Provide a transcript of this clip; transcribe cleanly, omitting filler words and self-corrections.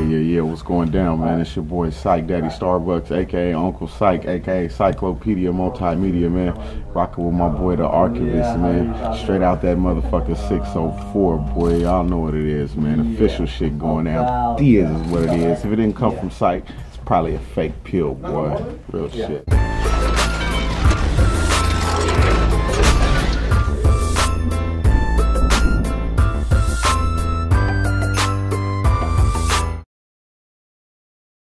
Yeah, what's going down, man? It's your boy Psych Daddy Starbucks, aka Uncle Psych, aka Cyclopedia Multimedia, man. Rocking with my boy the Archivest, man. Straight out that motherfucker 604, boy. Y'all know what it is, man. Official shit going down. Thizz is what it is. If it didn't come from Psych, it's probably a fake pill, boy. Real shit.